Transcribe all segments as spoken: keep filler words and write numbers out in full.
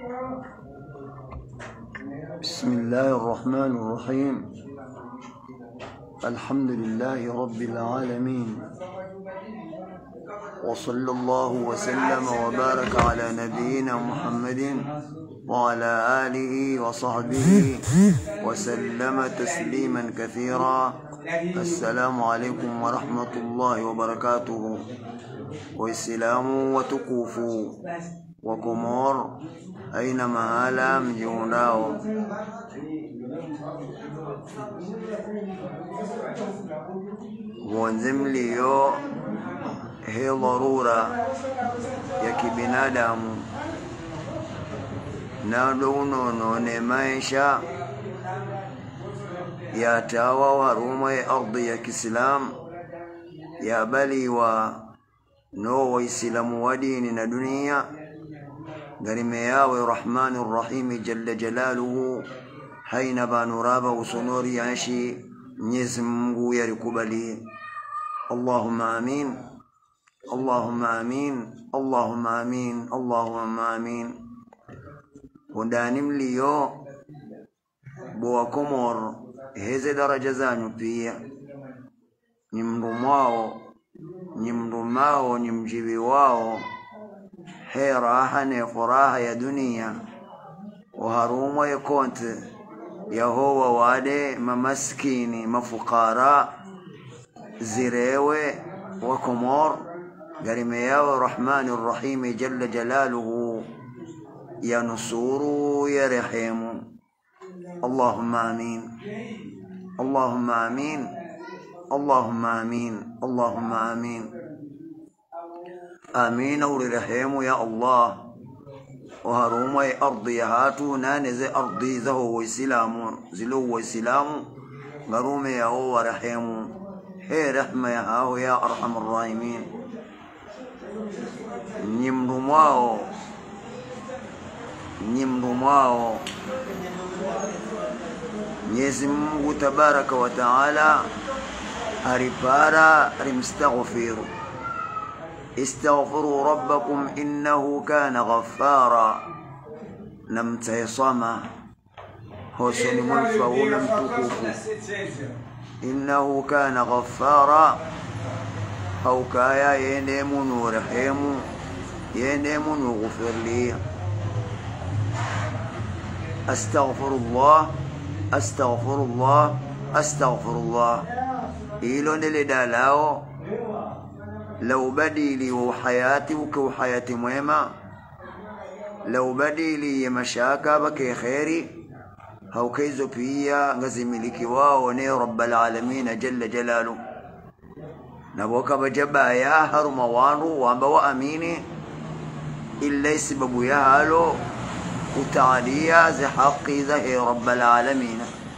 بسم الله الرحمن الرحيم. الحمد لله رب العالمين، وصلى الله وسلم وبارك على نبينا محمد وعلى آله وصحبه وسلم تسليما كثيرا. السلام عليكم ورحمة الله وبركاته. والسلام وتكوفوا وكمور أينما هلا مجوناو. وانزمليو هي ضرورة يا كبنادم نادونو نونيمايشا يا تاوى ورومي أرضي يا كسلام يا بلي و نو ويسلام ودين دنيا غريميا ورحمن الرحيم جل جلاله حين بانورابا وسنوري عشي نزمغو يركبلي. اللهم آمين اللهم آمين اللهم آمين اللهم آمين. ودانم ليو بوا كومور هذه درجة زانو بيا نمرماو نمرماو نمجيبواو هي راحة نفراها يا دنيا وهروم يكونت يا هو وادي ممسكيني مفقراء زريوي وكمور غريميا الرحمن الرحيم جل جلاله يا نصور يا رحيم. اللهم آمين اللهم آمين اللهم آمين اللهم آمين آمين. ورحيم يا الله. وهرومي أرضي هاتو نانزي أرضي زهو وسلام زلو وسلام غرومي يا هو رحيم. هي رحمة يا هاو يا أرحم الراحمين. نمرماو نمرماو يزمو تبارك وتعالى هربارا رمستغفر. استغفروا ربكم إنه كان غفارا. نمتيصما هو سلم الفول امتكوف. إنه كان غفارا أو كايا ينمون ورحيم ينمون وغفر لي. أستغفر الله أستغفر الله أستغفر الله. إيلون اللي دالاو لو بدي لي وحياتي وكوحياتي مهمة، لو بدي لي مشاكا بكي خيري هو كيزو فيا غزمي لكي واوني رب العالمين جل جلاله. نبوك بجبا يا هرموانو وانبوا أميني إلا يسببوا يا هالو وتعاليا زي حقي زي رب العالمين.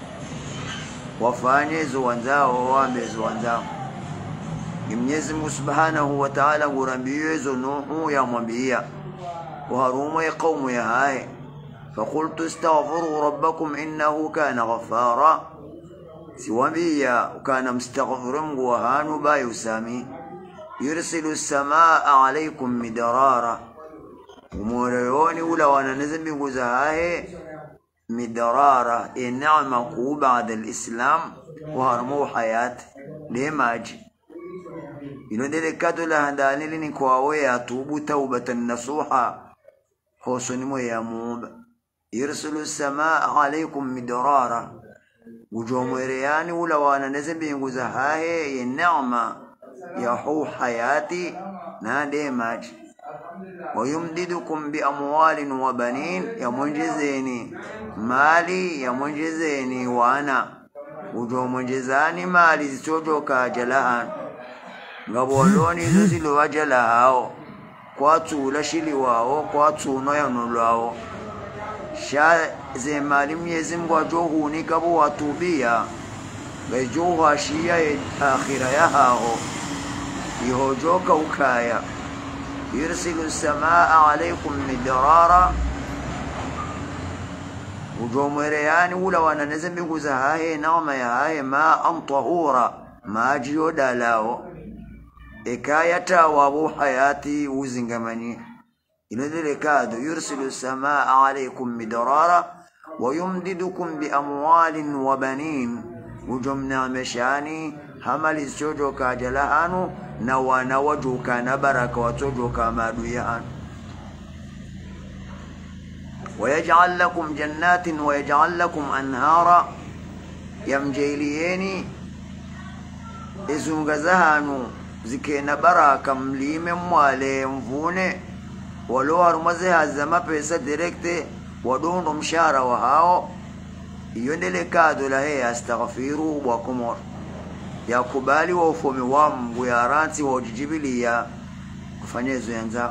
وفاني زوانزاو ووامي زوانزاو. يمنيزم سبحانه وتعالى ورمبيوز نوحو يا منبيا وهروم يا قوم يا هاي. فقلت استغفروا ربكم إنه كان غفارا. سوى بيا وكان مستغفرا وهانو بايو سامي. يرسل السماء عليكم مدرارا. وموريوني ولا وانا نزل بيقوزهاي مدرارا. النعمة بعد الإسلام وهرمو حياة لماجي إنه دلكاتو لهنداني لني كواوي أتوبوا توبة نصوحا خوصنمو يا موب. يرسل السماء عليكم مدرارا. وجوم رياني ولا وانا نزل بيقوزهاي النعمة يحو حياتي نادي ماجي. ويمددكم بأموال وبنين يا منجزيني مالي يا منجزيني وانا وجو منجزاني مالي زوجوكا جلهان غبولوني زوزلو وجلهاو kwatu lashili wao kwatu noyano lao sha ze mali Mwenyezi Mungu ajohu ni kabo watubia bejoha shia akhira ya hao ihojoka ukaya. يرسل السماء عليكم مدرارا. وجومرياني ولا وانا نزم بيقوزها هاي نعمة يا هاي ما أن طهورا ما جيو دالاو إكاية وابو حياتي وزنغماني inadele kado yursilu samaa alaykum midrara wa yumdidukum bi amwalin wa banin ujumna meshani hamali chojo kajalahanu na wanawajuka na baraka watojoka maduyanu ويجعل لكم جنات ويجعل لكم أنهارا يمجيليني إزنغزهانو زكينا براكا مليم موالي مفوني ولو هرمزها الزما بيسا ديركتي ودون رمشارة وهاو يندلكادو لهي استغفيروا وكمور يا كبالي وفومي وام ويارانتي وجيجيبلي يا كفانيزو ينزاو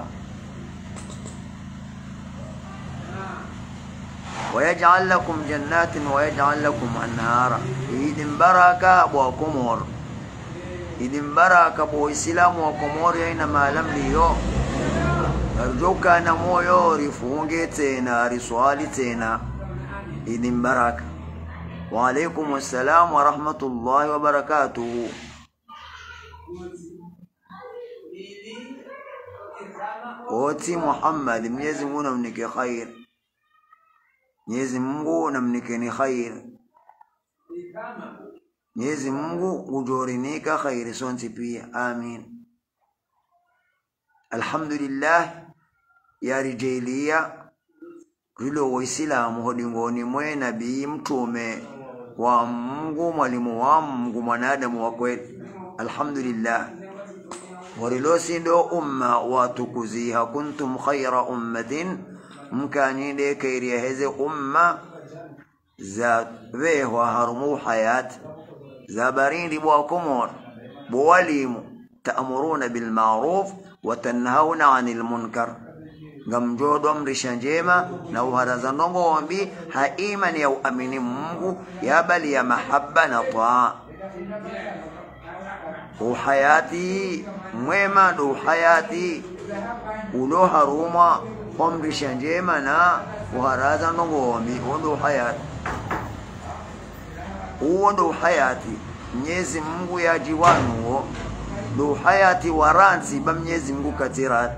ويجعل لكم جنات ويجعل لكم أنهارا إذن بركة وكمور إذن بركة بوإسلام وكمور إنما لم ليو أرجوك نمو يورفونجي تينا رسوالي تينا إذن بركة وعليكم السلام ورحمة الله وبركاته قوتي محمد ميزمون منك خير Mwenyezi Mungu namnikeni khair. Mwenyezi Mungu ujorinika khair sonti pia. Amin. Alhamdulillah ya rijalia rilo waislamu hodingoni mwe nabii mtume wa Mungu mwalimu wa Mungu mwanadamu wa kweli. Alhamdulillah. Warilo sindo umma watukuziha kuntum khayra ummatin mkaninde kairiya heze umma za vewa harumu hayat za barindi bwa komor bwalimu ta'muruna bil ma'ruf wa tanhauna 'anil munkar ngamjodo amrisha njema na uharaza ndongombi haimani ya uamini Mungu ya bali ya mahabba na taa uhayati mwema do hayati ulo haruma amrisha njema na uharaza ndongombi ondo hayati uondo hayati Mwenyezi Mungu ya jiwanu do hayati waranzi ba Mwenyezi Mungu katira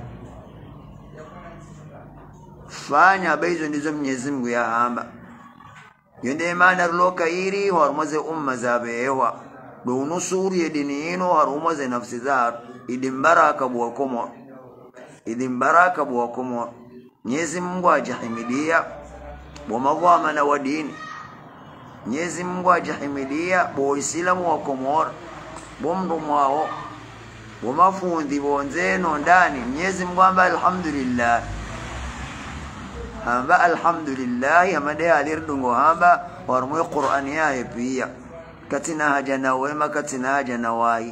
fanya bezo ndizo Mwenyezi Mungu ya hamba yende maana loka iri hormoze umma zabewa do nusuri yedini ino hormoze nafsi za idimbaraka bwakomo idimbaraka bwakomo Mwenyezi Mungu ajahimidia bomagwama na wadini Mwenyezi Mungu ajahimidia bo Islamu wa Komor bomndo mwao bomafundi bonzeno ndani Mwenyezi Mungu amba alhamdulillah hamba alhamdulillah yamade alirdungo hamba warmu Qur'an ya pia katina hajana wema katina hajana wai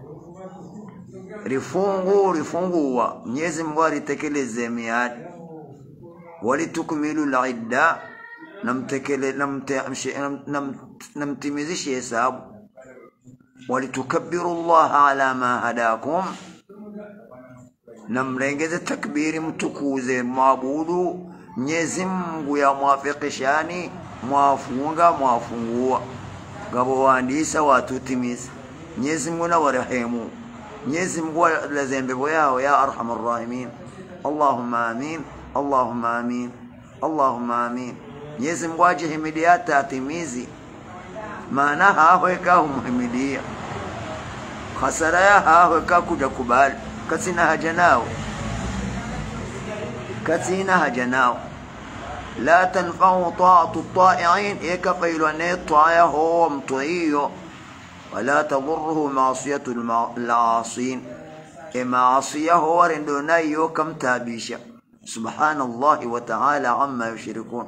rifungu rifunguwa Mwenyezi Mungu alitekeleze miadi walitukmilu al-idda namtekele namtimizishe hesabu walitukabbiru Allah ala ma hadakum namrengeze takbiri mtukuze maabudu Mwenyezi Mungu ya muwafikishani mwafunga mwafungua gabo waandisa watutimiza Mwenyezi Mungu na warehemu Mwenyezi Mungu lazembe boyao ya arhamar rahimin Allahumma amin Allahumma amin Allahumma amin Mwenyezi Mungu ajihimidia tatimizi maana haweka muhimidia khasara ya haweka kuja kubali katina haja nao katina haja nao la tanfa'u ta'atu at-ta'i'in yakfailu an ta'a huwa mtuiyo wala tadurruhu ma'siyatu al-'asin ma'asiya huwa rendonayo kamtabisha subhanallahi wa ta'ala amma yushrikun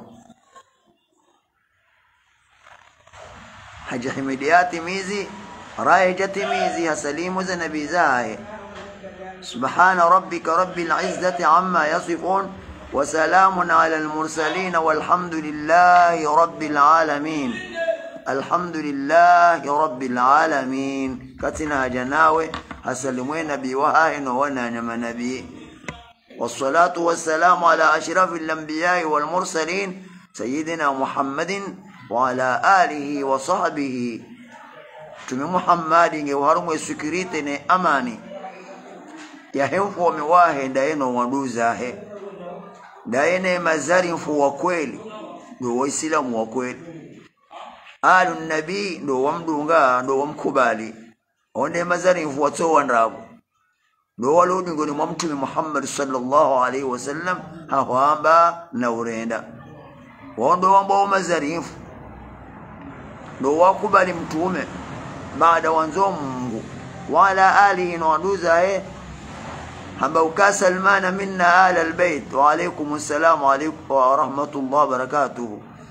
haja himidiyati mizi رايجة ميزي سليم زنبي زاهي سبحان ربك رب العزة عما يصفون وسلام على المرسلين والحمد لله رب العالمين الحمد لله رب العالمين كتنا جناوي هسلمين نبي وهاين ونانم نبي والصلاة والسلام على أشرف الأنبياء والمرسلين سيدنا محمد وعلى آله وصحبه Tumi Muhammadi nge warumu esikirite ne amani ya hemfo miwahe ndaeno waduza he daene mazarifu wa kweli ndo waislamu wa kweli alu nabii ndo wamdunga ndo wamkubali onde mazarifu watoa ndabu ndo waludi ngoni mwa mtume Muhammad sallallahu alaihi wasallam hawamba na urenda wondo wamba mazarifu ndo wakubali mtume baada wanzo Mungu wala alihi nuduza eh hamba ukasalmana minna ala albayt wa alaykum assalam alaykum wa rahmatullahi wa barakatuh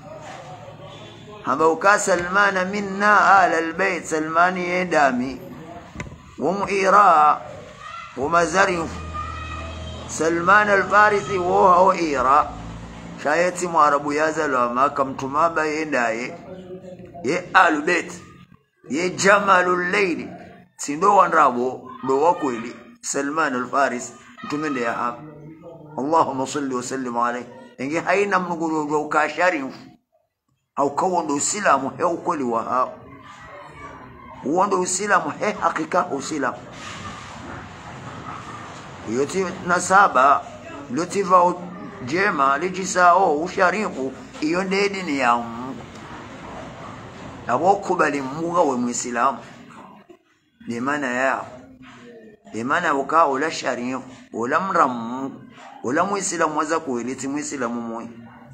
hamba ukasalmana minna ala albayt salmani yedami ومئيراء ومزارف سلمان الفارسي وهو إيراء شايتي معربو يازل وما كم تمابا يداي يأل بيت يجمال الليل سندو وانرابو لو وكويلي سلمان الفارس تمن يا حب اللهم صل وسلم عليه إنجي حينا منقولوا جو كاشارين أو كوندو سلام هو كل وها وندو سلام هي حقيقة سلام yoti nasaba lotiva jema lijisao ushariku iyo ndedi ni ya Mungu abokubali Mungu we muislamu ni maana ya ni maana uka ula sharifu ula mramu ula muislamu waza kueliti muislamu moyo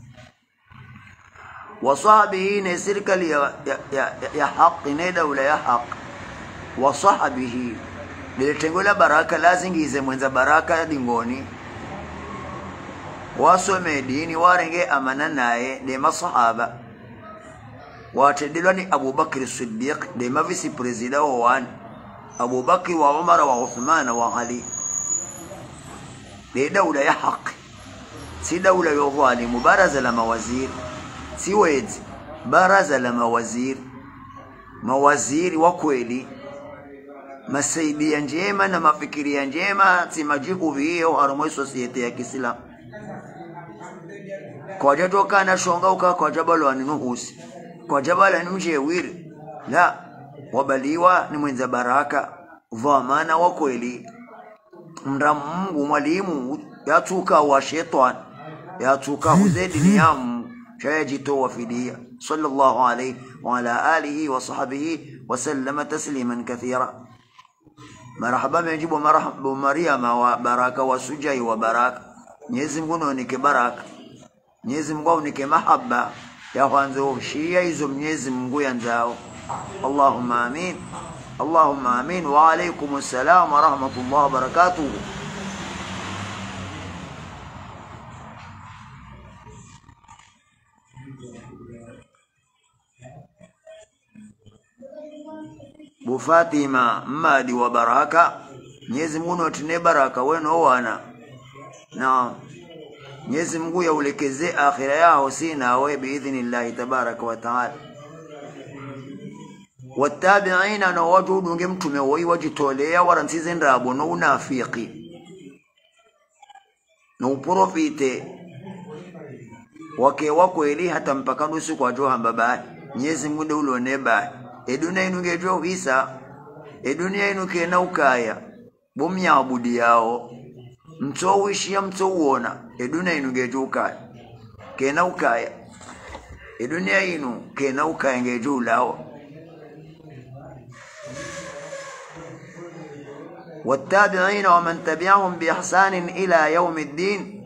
wasahabihi ne serikali ya ya ya haki ne daula ya haki wasahabihi Biletengola baraka lazingize mwenza baraka dingoni wasome dini warenge amana naye de masahaba watedilwa ni Abu Bakr Siddiq de mavisi president wa wan Abu Bakr wa Umar wa Uthman wa Ali de daula ya haki si daula ya dhalimu baraza la mawazir si wezi baraza la mawazir mawaziri wa kweli masaidia njema na mafikiria njema simajiku hiyo harumwe society ya Kiislamu kwa jato kana shonga uka kwa jabalo aninuhusi kwa jabala ni mjewiri la wabaliwa ni mwenza baraka dhamana wa kweli mramungu mwalimu yatuka wa shetani yatuka huzedi niyamu shayajitoa fidia sallallahu alayhi wa ala alihi wa sahbihi wa sallama tasliman kathira marhaba mejibu marhaba Maryam wa baraka wa sujai wa baraka Mwenyezi Mungu nonike baraka Mwenyezi Mungu nonike mahaba ya kwanza shia hizo Mwenyezi Mungu yanzao Allahumma amin Allahumma amin wa alaykum assalam wa rahmatullahi wa barakatuh Bu Fatima madi wa baraka Mwenyezi Mungu atine baraka weno wana na Mwenyezi Mungu yaulekeze akhira yao sina we biidhnillah tabaraka wa taala watabi'ina na wajudu ngemtume woi wajitolea warantize ndabo no unafiki no profite wake wako eli hata mpaka nusu kwa joha baba Mwenyezi Mungu ndio ulioneba edunia inu ngejo visa edunia inu kena ukaya bomya abudi yao mto wishia mto uona edunia inu ngejo ukaya kena ukaya edunia inu kena ukaya ngejo ulao والتابعين ومن تبعهم بإحسان إلى يوم الدين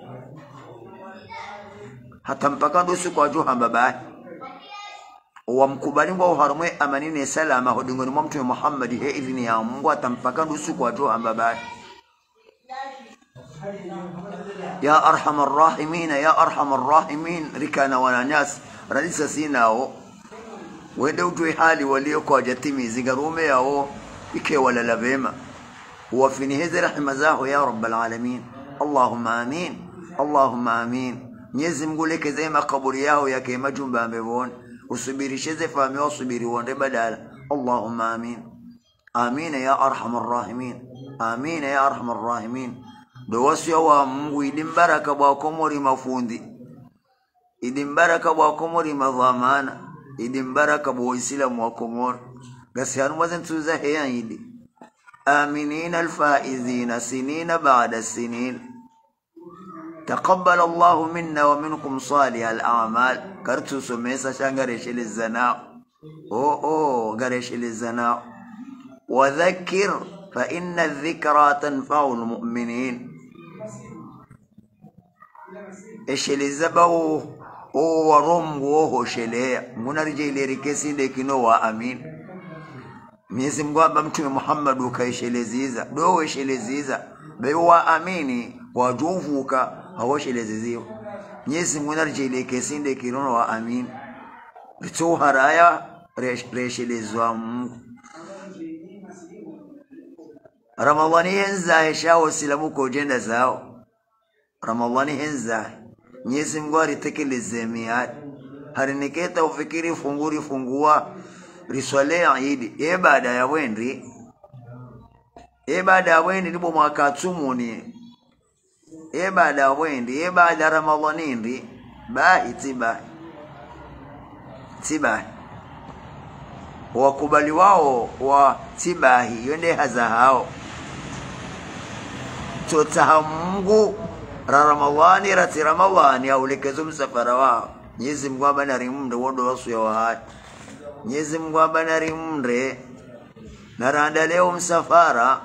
حتى mpaka siku kwa joha baba wamkubali ngo harumwe amanine salama hodingoni mwa mtume Muhammad he idhini ya Mungu atampaka nusu kwa joha baba ya arhamar rahimin ya arhamar rahimin rikana wana nas radisa sinao wende utwe hali walio kwa jatimi zigarume yao ike wala labema وفي هذه رحمة زاه يا رب العالمين اللهم آمين اللهم آمين نيزم قولك زي ما قبرياه يا كيما جنبا مبون وصبيري شزي فامي وصبيري وان بدال اللهم آمين آمين يا أرحم الراحمين آمين يا أرحم الراحمين دواسي وامو إدن بركة باكموري مفوندي إدن بركة باكموري مضامانا إدن بركة بويسلم وكمور قسيان وزن تزهيان إدي آمنين الفائزين سنين بعد السنين تقبل الله منا ومنكم صالح الأعمال كرتو سميسا شانغريش للزنا أو أو غريش للزنا وذكر فإن الذكرى تنفع المؤمنين إيش للزبو أو رم وهو شليه منرجي لركسي لكنه وأمين Mwenyezi Mungu Mtume Muhammad ukaisheleziza do wesheleziza bewa amini wajuvuka hawasheleziziwa Mwenyezi Mungu narjile kesinde kirono wa amin bitu haraya reshelezwa Mungu Ramadhani henza heshao silamu ko jenda zao Ramadhani henza Mwenyezi Mungu aritekeleze miad hariniketa ufikiri funguri fungua riswale Eid ibada ya wendi ibada ya wendi ndipo mwaka tumuni ibada ya wendi ibada Ramadhani ndi ba itiba tiba wakubali wao wa tibahi yende haza hao tota Mungu ra Ramadhani rati Ramadhani au lekezo msafara wao Mwenyezi Mungu abanari mndo wondo wasu ya wahai Mwenyezi Mungu abanari mre naranda leo msafara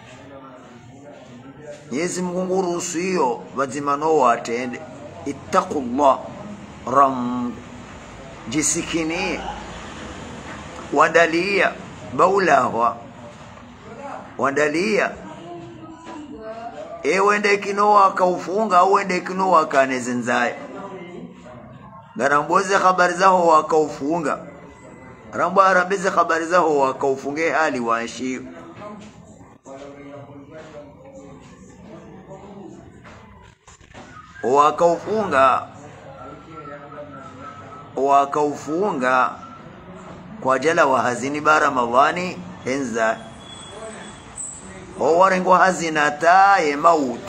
Mwenyezi Mungu ngurusiyo wazimano watende ittaqullah ram jisikini wadalia baulawa wadalia ewe ende kinoa kaufunga au ende kinoa kanezenzai ngaramboze habari zao wakaufunga Rambo arambeze habari zao wakaufunge hali washi wakaufunga wakaufunga kwa jala wa hazini bara Ramadhani henza owarengo hazina tae mauti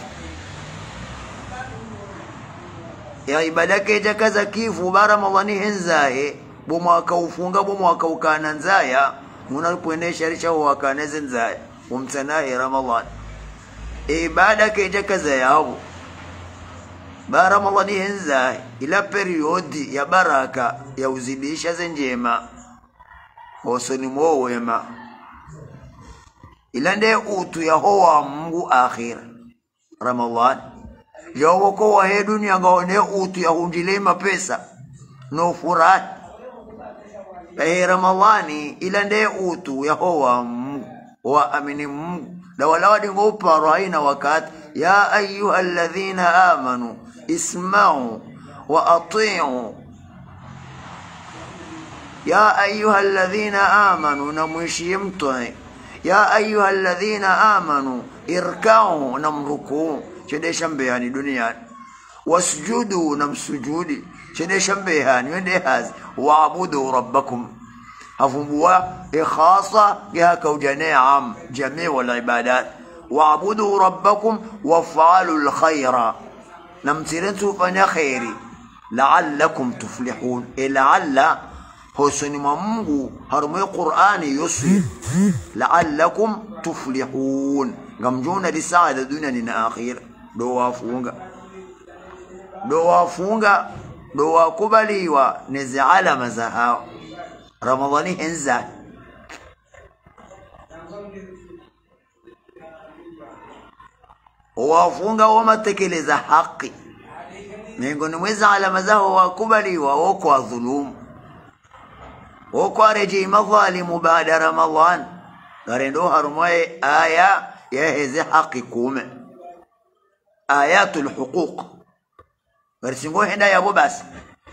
ya ibada keja kaza kifu bara Ramadhani henzae bomo akaufunga bomo akaukana nzaya munalipoendesha risha wakaneze nzaya umtanahi Ramadhani ibada keja kaza yao bara Ramadhani henzae ila periodi ya baraka ya uzidisha zenjema hosoni mwema ila nde utu ya hoa Mungu akhir Ramadhani yawo ko wa he dunia ngaone utu ya hunjile mapesa no furat eh Ramadhani ila nde utu ya hoa Mungu wa amini Mungu la wala wadi ngopa raina wakati ya ayyuhalladhina amanu isma'u wa ati'u ya ayyuhalladhina amanu namwishimtoi ya ayyuhalladhina amanu irka'u namruku chede shambehani duniani wasjudu namsujudi chede shambehani wende hazi waabudu rabbakum hafumbua ikhasa yaka ujane am jami wal ibadat waabudu rabbakum waf'alu alkhayra namtirentu fanya khairi la'allakum tuflihun la'alla husni Mungu harume Qur'ani yusir la'allakum tuflihun ngamjuna lisaada dunia na akhir do wafunga do wafunga do wakubaliwa nezi alama za hao Ramadhani henza wafunga wamatekeleza haki miongoni mweza alama zao wakubaliwa wako dhulumu wako reji madhalimu baada Ramadhan garendo harumaye aya ya hizi haki kume ayatul huquq garsingo henda yabo basi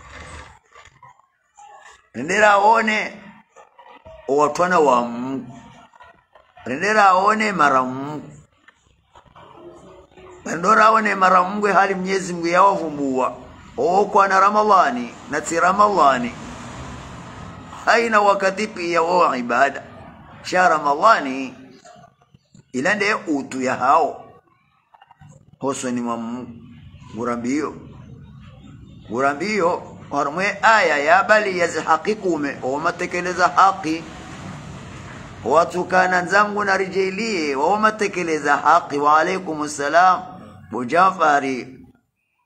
ndera one watwana wa Mungu ndera one mara Mungu ndora one mara Mungu hali Mwenyezi Mungu yawavumbua okwa na Ramadhani na ti Ramadhani haina wakati pia wa ibada sha Ramadhani ila nde utu ya hao hosoni wa Mungu gurambio gurambio harumwe aya ya bali yazhaqikume wa matekeleza haki watu kana nzangu na rijelie wa matekeleza haki wa alaykum assalam bujafari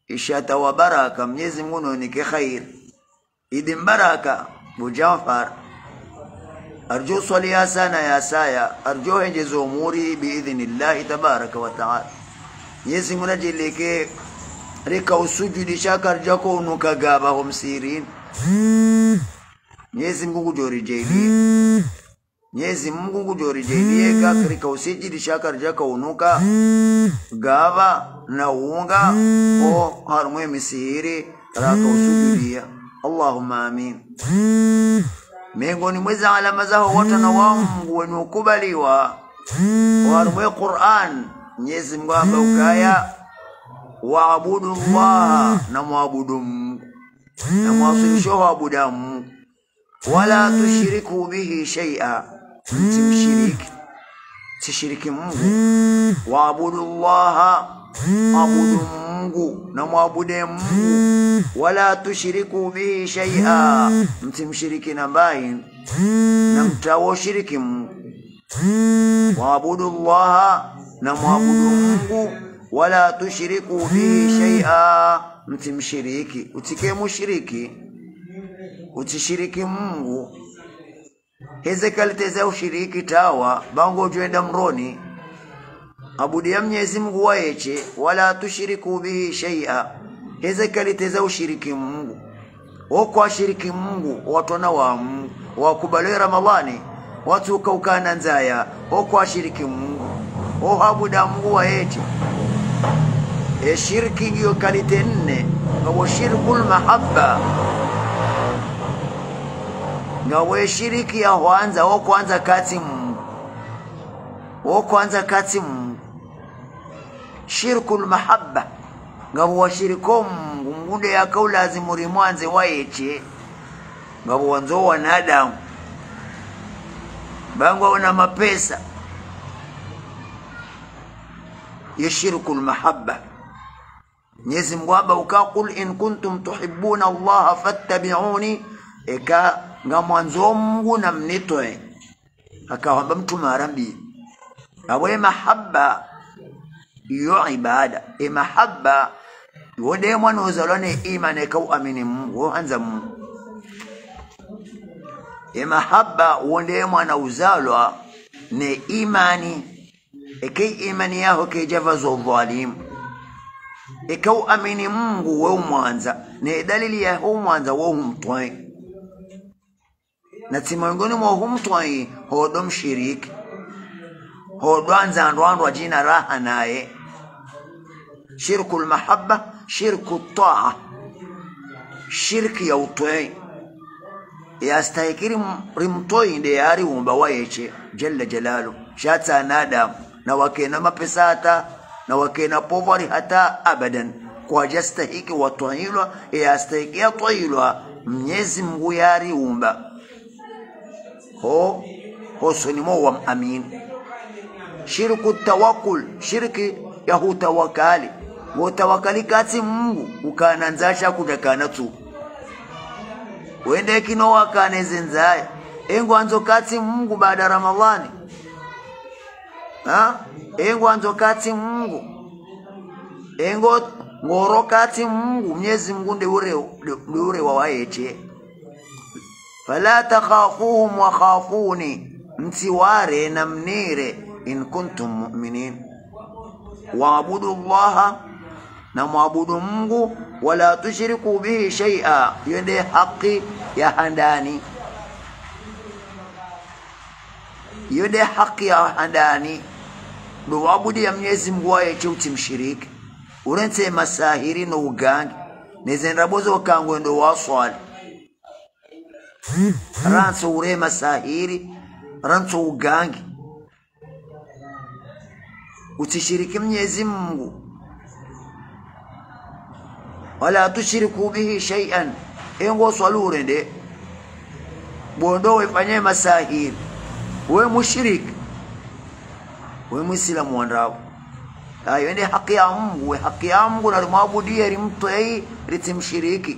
ishata wa baraka Mwenyezi Mungu nonike khair idi baraka bujafar arju swali ya sana ya saya arju henjezo umuri biidhnillah tabaraka wa taala Mwenyezi Mungu najileke rika usujudi shakar jako unuka gaba humsirin Mwenyezi Mungu jori jeli Mwenyezi Mungu jori jeli ka rika usujudi shakar jako unuka gaba na unga o harmwe misiri raka usujudia Allahumma amin miongoni mweza alama zao wote na Mungu wenukubaliwa harmwe Qur'an Mwenyezi Mungu ukaya waabudu Allah na muabudu Mungu na muasilisho waabudu Mungu wala tushiriku bihi shay'a msimshiriki tishiriki Mungu waabudu Allah abudu Mungu na muabudu Mungu wala tushiriku bihi shay'a msimshiriki na mbai na mtawoshiriki Mungu waabudu Allah na muabudu Mungu wala tushiriku bihi shay'a mtimshiriki utike mushriki utishiriki Mungu heze kaliteza ushiriki tawa bango joenda mroni abudia Mwenyezi Mungu waeche wala tushiriku bihi shay'a heze kaliteza ushiriki Mungu wako ashiriki Mungu watu na wa Mungu wakubali Ramadhani watu kaukana nzaya wako ashiriki Mungu o habuda Mungu waeche e shirki hiyo kalite nne ngao shirkul mahabba ngao shiriki ya kwanza o kwanza kati Mungu o kwanza kati Mungu shirkul mahabba ngao shiriko Mungu munde yakao lazimu rimwanze waeche ngao wanzo wanadamu bango wana mapesa yashirkul mahabba Mwenyezi Mungu aba ukaqul in kuntum tuhibbuna Allah fattabi'uni eka ngamwanzo Mungu na mnitoe akawamba mtu marambi awe mahabba yo ibada e mahabba wode mwana uzalone imani ka uamini Mungu anza Mungu e mahabba wode mwana uzalwa ne imani eke imani yao ke javazo dhalim ekau amini Mungu wewe mwanza ne dalili ya huo mwanza wewe mtwai na timangoni mwa huo mtwai hodo mshiriki hodo anza ndo jina raha naye shirkul mahabba shirku taa shirki ya utwai ya stahikiri rimtoi ndi yari umba waeche jalla jalalu shata nada na wakena mapesata na wakena povari hata abadan kwa jastahiki watwailwa ya stahiki ya twailwa Mwenyezi Mungu yari umba ho ho sunimo wa amin shirku tawakkul shirki ya hutawakali wotawakali kati Mungu ukananzasha kudakana tu wende kino wakaneze nzaya engo anzo kati Mungu baada Ramadhani ha engo anzo kati Mungu engo ngoro kati Mungu Mwenyezi Mungu nde ure ure wawaeche fala takhafuhum wa khafuni mtiware na mnire in kuntum mu'minin waabudu Allah na muabudu Mungu wala tushiriku bihi shay'a yende haki ya handani yende haki ya handani ndo waabudi ya Mwenyezi Mungu waeche utimshiriki urense masahiri no ugangi nezenda bozo kangwe ndo waswali ranso ure masahiri ranso ugangi utishiriki Mwenyezi Mungu wala tushiriku bihi shay'an engo swalure nde bondo wefanye masahiri we mushrik we muislamu wandrao ayo ende haki ya Mungu we haki ya Mungu na maabudia rimtoi ritimshiriki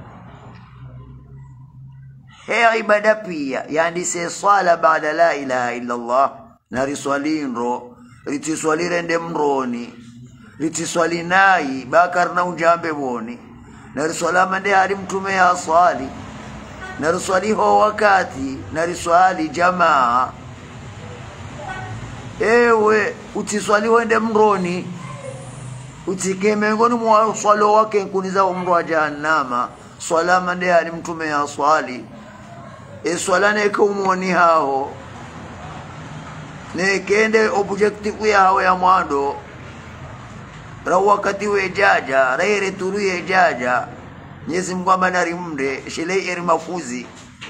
he ibada pia yani se swala baada la ilaha illa Allah na riswalin ro ritiswalire nde mroni litiswali nai bakar na ujambe boni na riswala mande hali mtume ya swali na riswali ho wakati na riswali jamaa ewe utiswali wende mroni utikeme ngoni mwa swalo wake kuniza umru wa jahannama swala mande hali mtume ya swali e swala ne ko umoni hao ne kende objective ya hao ya mwando ra wakati wejaja raire turuye jaja Mwenyezi Mungu amanari mde shele eri mafuzi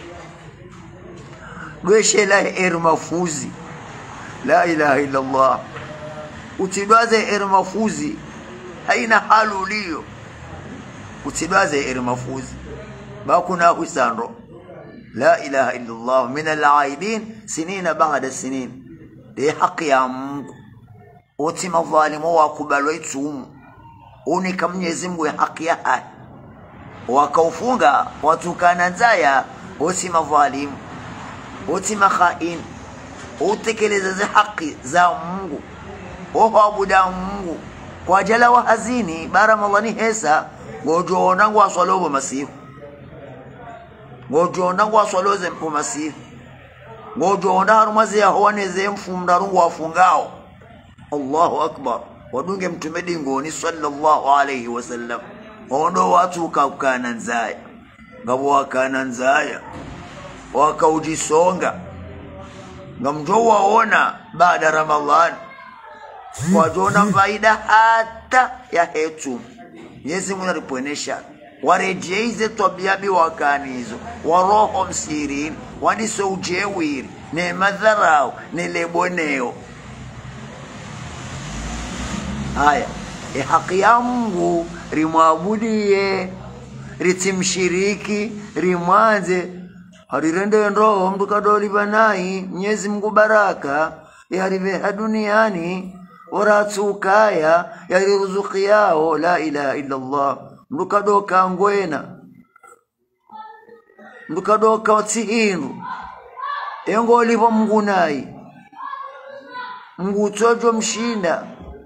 dwe shele eri mafuzi la ilaha illa Allah utidwaze eri mafuzi haina halu liyo utidwaze eri mafuzi bakuna husandro la ilaha illa Allah min al-aidin sinina ba'da sinin de haki ya Mungu oti mazalimu wakubalwa itumu unika Mwenyezi Mungu ya haki ya hai wakaufunga watukana nzaya oti mazalimu oti makhain utekeleza za haki za Mungu ohabuda Mungu kwa jala wa hazini baramallani hesa ngojoona ngwa swalobo masifu ngojoona ngwa swaloze mpo masifu ngojoona harumazi ya hoaneze mfumda rungu wafungao Allahu akbar wadunge mtume dingoni sallallahu alayhi wasallam ondo watu kakana nzaya ngabo wakana nzaya wakaujisonga ngamjo waona baada Ramadhan wajona faida hata ya hetu Mwenyezi Mungu alipoenesha warejeize tabia biwakanizo waroho msirin waniso ujewiri ne madharau ne leboneo haya e haki ya Mungu rimwabudie ritimshiriki rimwanze harirende roho mtu kadoli banai Mwenyezi Mungu baraka yarive duniani waratukaya yariruzuki yao la ilaha illa Allah mdukadoka ngwena mdukadoka watsihinu engo lipo Mungu nai Mungu tojo mshinda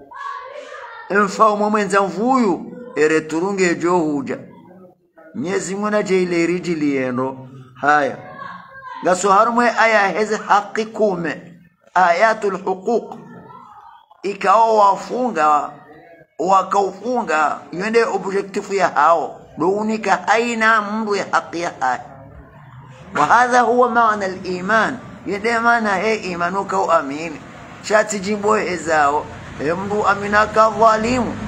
emfao mwenza mvuyu ere turunge johuja Mwenyezi Mungu na jile rijilieno haya gaso harumwe aya heze haki kume ayatul huquq ikao wafunga wakaufunga yende objective ya hao duunika aina mru ya haki ya hai wa hadha huwa maana al-iman yende maana he imanuka wa amin shati jimbo ezao emru aminaka dhalimu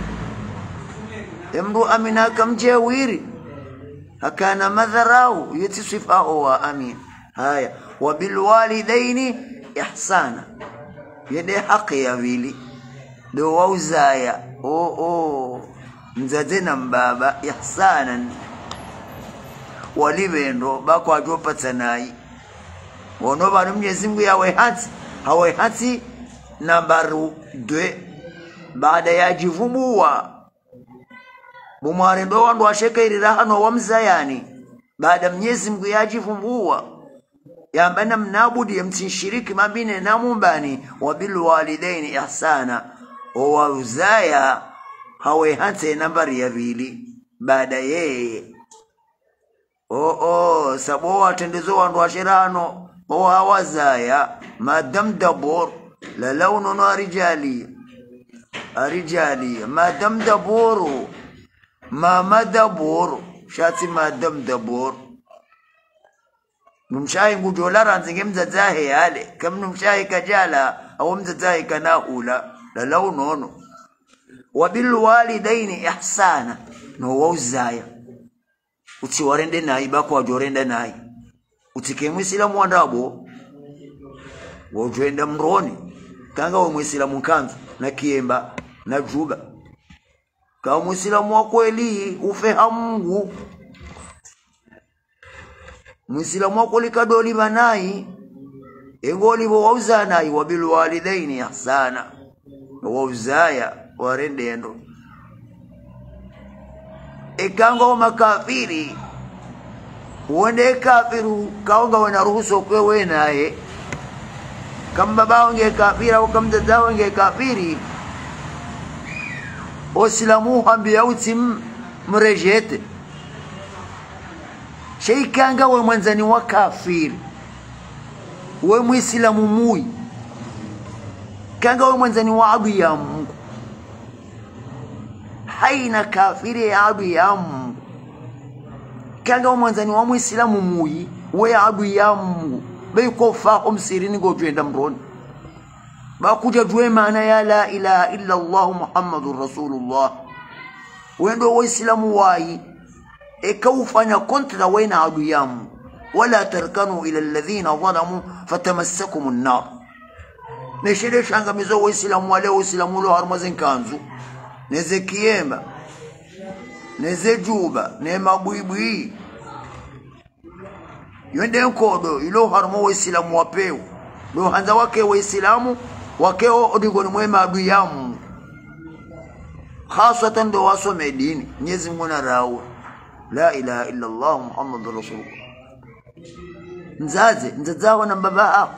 emru aminaka mjewiri hakana madharau yatisifahu wa amin haya wa bil walidaini ihsana yende haki ya wili do wauzaya o o mzaze na mbaba ihsanan walibendo bako ajopatsanai wono banu Mwenyezi Mungu yawe hati hawe hati nambaru deux baada ya jivumbua bumware ndo wandu washekerira hano wamzayani baada Mwenyezi Mungu yajivumbua yambana mnabudi mtinshiriki mabine na mumbani wabil walidaini ihsana wa uzaya hawe hante nambari ya vili baada yeye o o sabo watendezo wandu washirano o hawazaya madam dabur la launu arijali arijali madam daburu ma madaburu shati madam dabur numshayi ngujola ranzinge mzazahe yale kam numshayi kajala au mzazahe kanahula la launono wabil walidaini ihsana no wauzaya uti warende nayi bako wajorenda nayi utike muislamu wandabo wojenda mroni kanga wa muislamu kanzu na kiemba na juba kama muislamu wa kweli ufahamu Mungu muislamu wa kweli kadoli banai engoli bo wauzana wabil walidaini ihsana wauzaya warendendo ekango makafiri uende kafiru kaonga wana ruhuso kwewe naye kamba baonge kafira au kamdada wange kafiri Waislamu hambia utim mrejete sheikanga we mwanzani wa kafiri we muislamu mui kanga we mwanzani wa abu ya Mungu haina kafiri ya abu ya Mungu kanga we mwanzani wa muislamu mui we abu ya Mungu beiko fa umsirini go jwenda mroni ba kuja jwe maana ya la ilaha illa Allah Muhammadur Rasulullah wendo waislamu wai ikaufanya kontra wena adu yamu wala tarkanu ila alladhina zalamu fatamassakum an-nar neshele shanga mizo waislamu wale waislamu lo harmazen kanzu neze kiemba neze juba ne mabuibui yende nkodo ilo harmo waislamu wapeo lo hanza wake waislamu wakeo odigoni mwema adu yamu خاصة ndo wasome dini Mwenyezi Mungu anarawo la ilaha illa Allah Muhammadur Rasulullah mzaze mzazawa na baba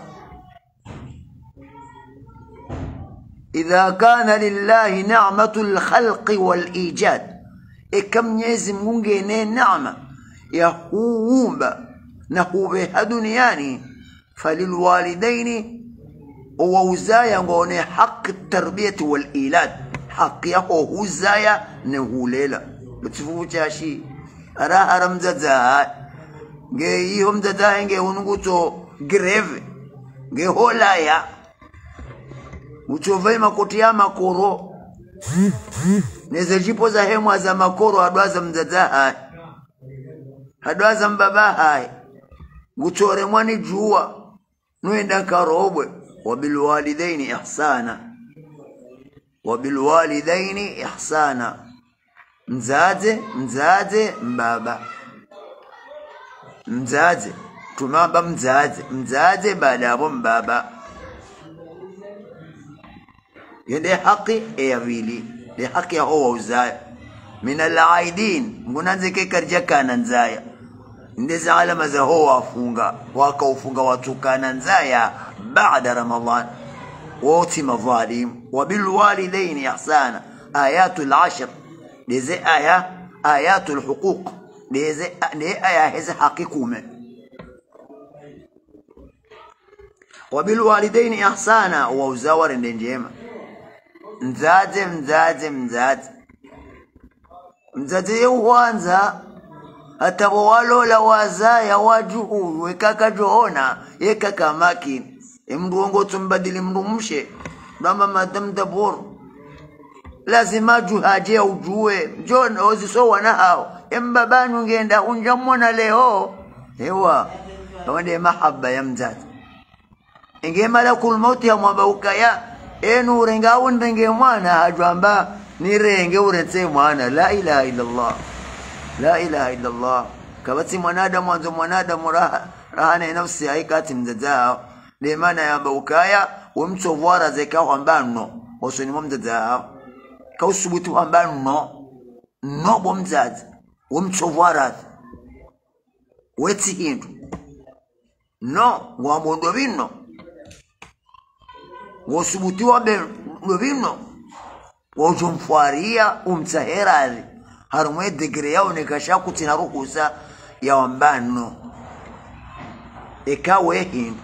idha kana lillahi ni'matul khalqi wal ijad ikam Mwenyezi Mungu ene neema ya huumba na hubeha duniani falil walidaini wa uzaya ngone haki tarbiyati wal ilad haki yako huzaya ne hulela butifu chashi ara haram zaza nge iyo mzaza nge ununguto greve nge holaya uchovai makoti ya makoro neze jipo za hemwa za makoro adwaza mzaza hai adwaza mbaba hai uchore mwani juwa nuenda karobwe wabilwalidaini ihsana wabilwalidaini ihsana mzaze mzaze mbaba mzaze tumamba mzaze mzaze baada hapo mbaba yende haki ya vili ni haki ya huwa uzaya min al-aidin ngunanze ke karja kana nzaya ndeza alama za huwa afunga wakaufunga watukana nzaya baada Ramadhan wote madhalim wabilwalidaini ihsana ayatul ashr لذي آية آيات الحقوق لذي آية هذا حقيقومة وبالوالدين إحسانا ووزاور النجيمة مزاز مزاز مزاز مزاز يوانزا أتبوالو لوازايا واجهو وكاكا جوهونا يكاكا ماكين امروونغو تنبدل مرومشي لما مدام دبور lazima juhaje ujue John oziso wana hao embabanu ngenda unjamona leo hewa wande mahaba ya mzazi inge malakul maut ya mwabauka ya enu renga undenge mwana ajwamba ni renge uretse mwana la ilaha illa Allah la ilaha illa Allah kabati mwanadamu mwanzo mwanadamu raha rahana nafsi haikati mzazao de maana ya baukaya umchovwara zeka ambano osoni mzazao kausubutu ambano no no bomzazi umchovwara weti hindu no wamondo bino wosubuti wabe bino wojumfaria umtsaherali harumwe degree yao nekashaku tinaruhusa ya wambano ekawe hindu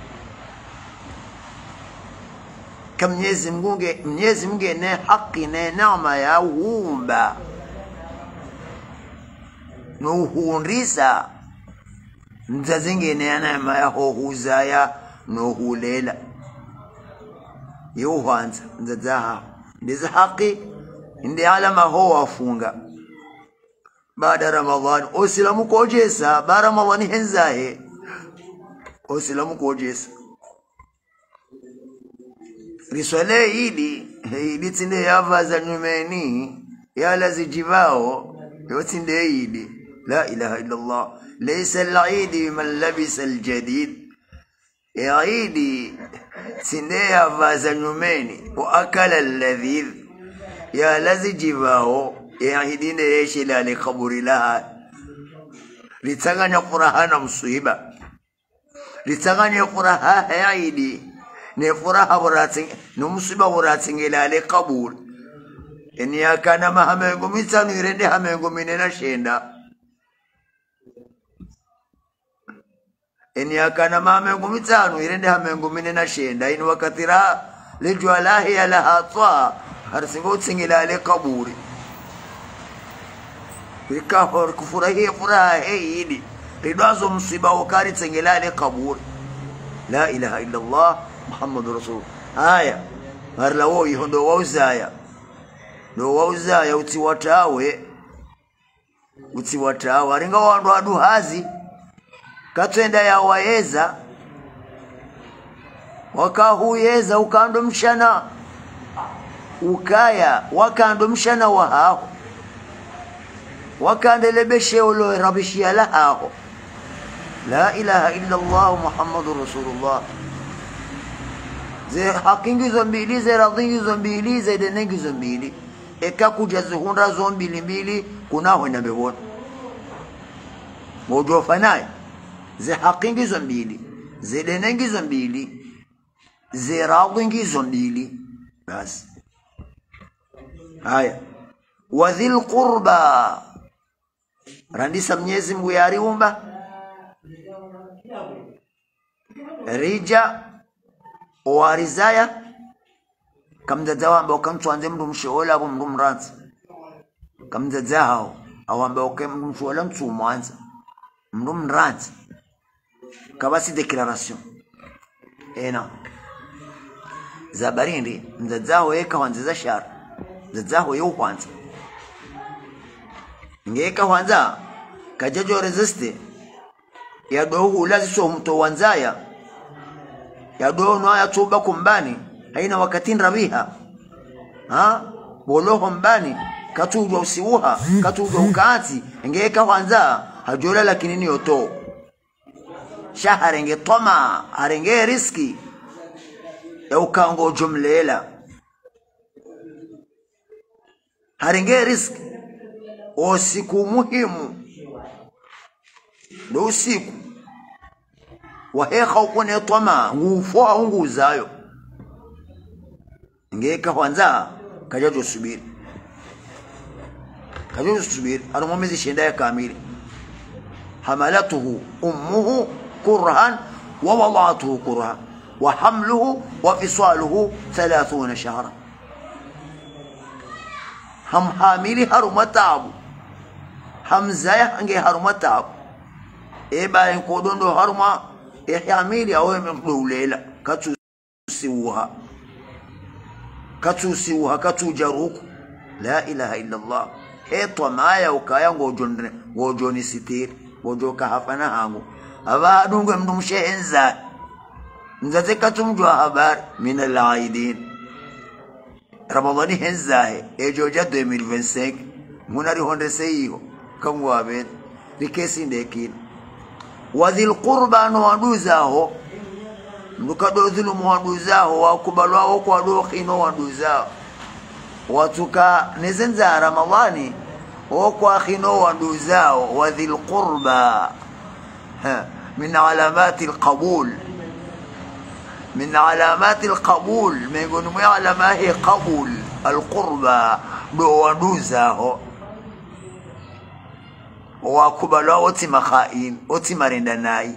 kama Mwenyezi Mungu Mwenyezi Mungu ne haki ne neema ya uumba no huundisa mzazi ngine neema ya huzaya no hulela yohanza mzaza ndizi haki ndi alama ho wafunga baada Ramadhan usilamu kojesa ba Ramadhan henzahe usilamu kojesa riswale hili hili tinde yavaza nyumeni yala zijivao yotinde hili la ilaha illa Allah laysa al-eid man labisa al-jadid ya eid tinde yavaza nyumeni wa akala al-ladhid ya lazijivao ya hidine yeshila li qabri laha litanganya furaha na msiba litanganya furaha ya eid ne furaha buratin no musiba buratin ila le qabul eni akana mahamengo mitano irende hamengo minena shenda eni akana mahamengo mitano irende hamengo minena shenda inu wakatira lijwalahi ya lahatwa harsingo tsingila ale kaburi ikahor kufurahia furaha hii ridwazo msiba wakari tsingila ale kaburi la ilaha illa Allah Muhammadur Rasul aya harlawo yihondo wauzaya ndo wauzaya uti watawe uti watawe aringa wandu adu hazi katwenda ya waeza wakahuyeza ukando mshana ukaya wakando mshana wa hao wakandelebeshe ulo rabishia la hao la ilaha illa Allah Muhammadur Rasulullah ze hakingizo mbili ze radhingizo mbili ze denengizo mbili eka kuja zuhunda zo mbili mbili kuna hona bewona mojo fanai ze hakingizo mbili ze denengizo mbili ze radhingizo mbili basi haya wadhil qurba randisa Mwenyezi Mungu yariumba rija warizaya kamdadawa ambao kamtwanze mndu mshola abo mndu mranza kamdadao au ambao kamshola mtu mwanza mndu mranza kabasi declaration ena zabarindi mdadao eka wanza shar mdadao yo kwanza ngeka kwanza kajajo resiste ya dohu laziso mto wanzaya ya dohu no ya tuba kumbani haina wakati rabiha ha boloho mbani katujwa usiuha katujwa ukati ngeka kwanza hajola lakini ni yoto shahara ngetoma arenge riski ya ukango jumlela harenge riski usiku muhimu ndo usiku wahekha ukone toma ngufoa nguzayo ngeka kwanza kajajo subiri kajajo subiri alomwezi shenda ya kamili hamalatuhu ummuhu kurhan wa wada'atuhu kurhan wa hamluhu wa fisaluhu thalathuna shahra ham hamili harumatabu hamzaya nge harumatabu eba enkodondo haruma ehamili awe mdulela katu siuha katu siuha katu jaruku la ilaha illa Allah eto maya ukaya ngojone ngojoni sitiri ngojoka hafana hangu aba adungwe mdumshenza nzaze katumjwa habar min al-aidin Ramadhani henzahe ejoja deux mille vingt-cinq munari honde seyo kamwa ben rikesi ndekini wadhil qurba no waduzaho mdukado dhulumu waduzaho wakubalwa kwa dohi no waduzaho watuka nezenza Ramadhani okwa khino waduzaho wadhil qurba min alamati alqabul من علامات القبول من يقول ما علامة هي قبول القربة بوانوزه وكبلا أوتي مخائن أوتي مرندناي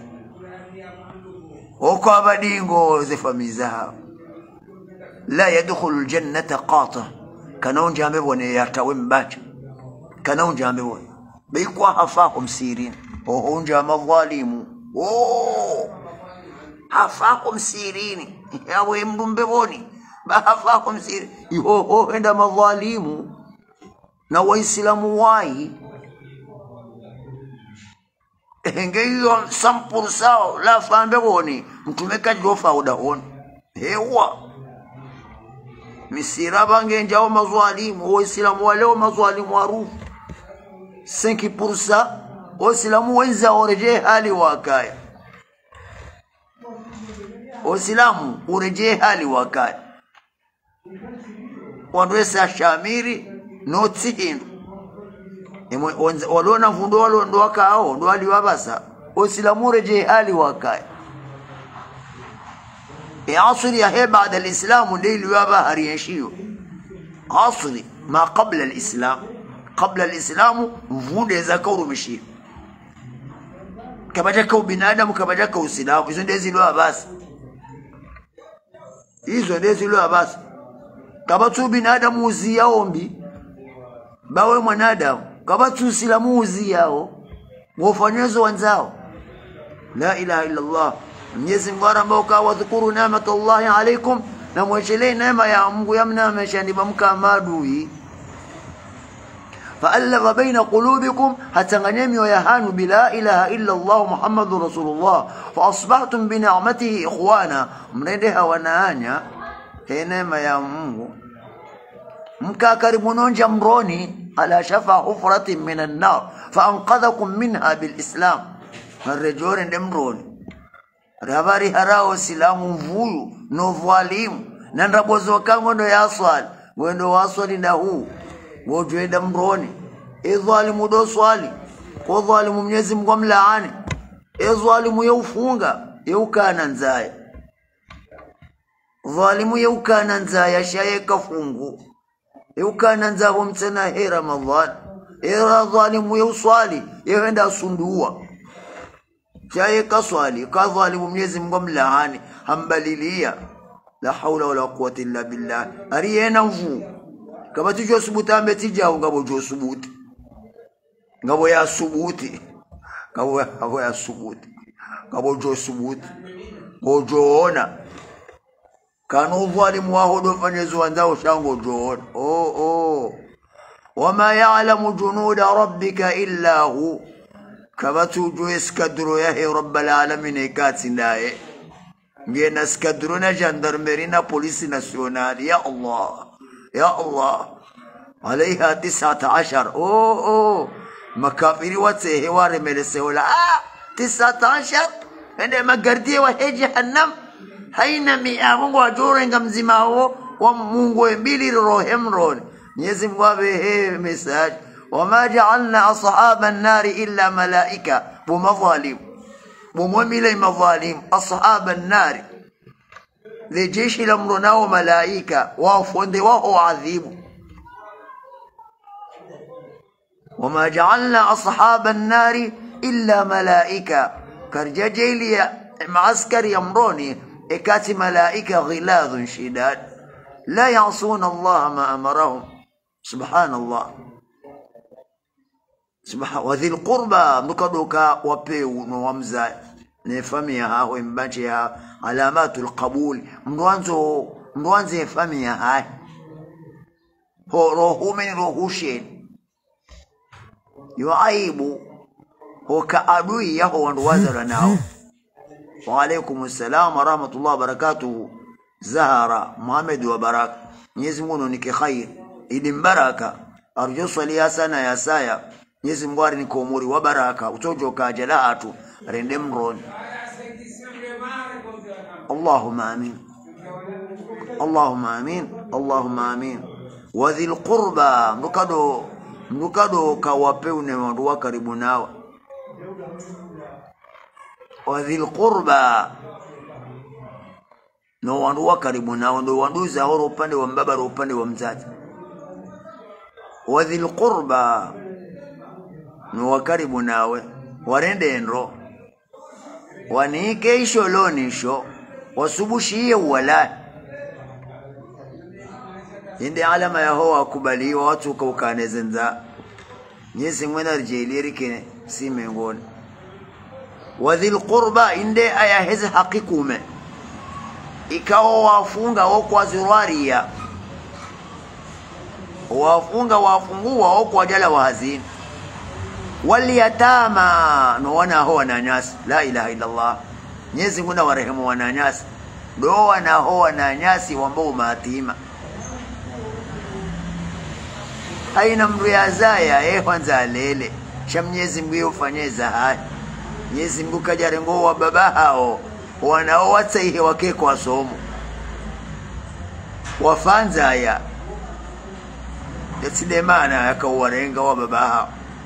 وكابدينغو زفميزها لا يدخل الجنة قاطع كانون جامبون يرتوين باج كانون جامبون بيكوا هفاكم سيرين وهون جام الظالم أوه hafakum sirini yawe mdumbeboni ba hafakum siri iho ho enda madhalimu na waislamu wai engeyo sampur sao la fambeboni mtumeka jofa udahoni hewa misira bange njao madhalimu waislamu wale madhalimu warufu cinq pour cent waislamu wenza oreje hali wakaya Uislamu urejee hali wakati wandwesa shamiri noti hindu walona vundo walondo wakao ndo wali wabasa Uislamu urejee hali wakati e asri ya he baada alislamu ndili waba hariyashio asri ما قبل الإسلام قبل الإسلام مفونde zakauru mishi kama jaka ubinadamu kama jaka uislamu hizo ndizo zilo basi hizo ndizo zilo basi kama tu binadamu uziaombi bawe mwanadamu kama tu uislamu uziao wafanyezo wanzao la ilaha illa Allah Mwenyezi Mungu ambao kawadhukuru neematullahi alaykum na mwachelee neema ya Mungu yamna ameshandiba mkamadui فألف بين قلوبكم هتغنيمي ويهان بلا إله إلا الله محمد رسول الله فأصبحتم بنعمته إخوانا مردها ونانيا هنا ما يمو مكاكربونون جمروني على شفا حفرة من النار فأنقذكم منها بالإسلام الرجور نمروني راباري هراو سلام فويو نوفواليم ننربوزو كانوا نو ياسوال وينو واسوالي نهو wojwenda mroni ezalimu do swali ko zalimu Mwenyezi Mungu amlaani ezalimu yaufunga yaukana nzaya zalimu yaukana nzaya shaye kafungu yaukana nzabo mtena he Ramadhan era zalimu yauswali yenda sundua shaye kaswali ka zalimu Mwenyezi Mungu amlaani hambalilia la hawla wala quwwata illa billah ariyena mvu kama tujo subuta ametija ngabo jo subuti ngabo ya subuti ngabo ngabo ya subuti ngabo jo subuti ngojoona kanu zalimu wao do fanyezo wanzao shango joona oh oh wama ya'lamu junuda rabbika illa hu kama tujo eskadro ya rabbal alamin ikatsindaye ngena skadro na gendarmerie na police nationale ya Allah يا الله عليها تسعة عشر أوه أوه مكافري واتسه هواري ملسهولا آه تسعة عشر عندما قرديه وهي جهنم هينا مئامون وجورين كمزماو ومونغو يمبيلي روهم رون نيزم وابه مساج وما جعلنا أصحاب النار إلا ملائكة ومظالم ومؤملي مظالم أصحاب النار لجيش الأمرنا وملائكة وافوند وهو عذيب وما جعلنا أصحاب النار إلا ملائكة كرججيلي معسكر يمروني إكات ملائكة غلاظ شداد لا يعصون الله ما أمرهم سبحان الله سبحان وذي القربى مكدوكا وبيو نوامزاي نفهميها وإنباتها علامات القبول مروانزو مروانزو يفهميها هو روحو من روحوشين يعيبو هو كأدوي يهو ونوازر ناو وعليكم السلام ورحمة الله وبركاته زهرة محمد وبرك يزمونو نكي خير إذن بركة أرجو صلي سنة يا سايا يزموار نكوموري وبركة وتوجو كاجلاءاتو رندمرون اللهم آمين اللهم آمين اللهم آمين وذي القربى مكدو مكدو كوابيون ودوا كريبوناو وذي القربى no wadua karibunao ndo wanduza horo upande wa mbaba ro upande wa mzazi وذي القربى no wakaribu nawe warende enro wanike isho lonisho wasubushie wala inde alama ya ho akubaliwa watu kaukanezenza nyesi mwena rjelirike si mengoni وذي القربى inde aya hizi hakikume ikawa wafunga okwa zurwaria wafunga wafungua okwa jala wa hazini waliyatama no wana ho wananyasi la ilaha illa Allah Mwenyezi Mungu warehemu wananyasi do wana ho wananyasi wambao matima haina mruyazaya eh kwanza lele cha Mwenyezi Mungu yofanyeza haya Mwenyezi Mungu kajarengo wa baba hao wanao watsaihe wake kwa somo wafanza ya yatsidemana yakawarenga wa baba hao